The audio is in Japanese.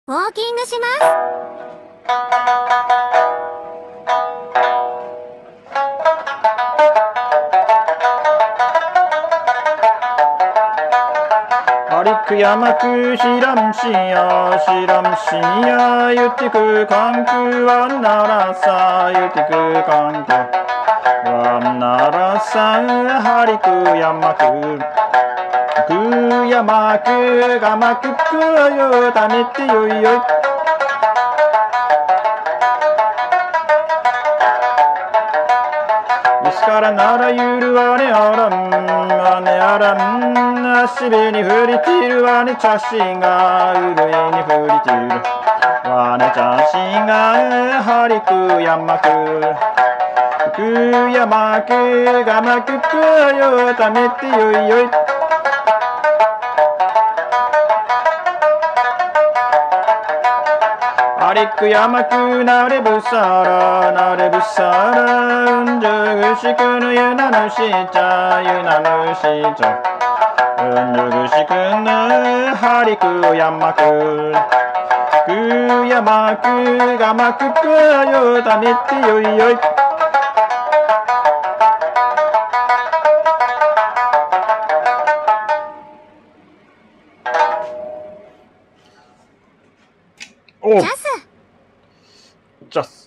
ウォーキングしますアリクヤマクシラムシヤシラムシヤユティクカンクワナラサユティクカンクワナラサハリクヤマククヤマクガマククヨタメテヨイヨイ石からならゆるわねあらんわねあらん足べに降りているわね茶しがうるいに降りているわね茶しがはりくやまくくやまくがまくくよためてよいよいアリクヤマクナレブサラナレブサラうんじゅぐしくぬゆなぬしちゃゆなぬしちゃうんじゅぐしくぬハリクヤマクくやまくがまくくよためてよいよいおジャスジャス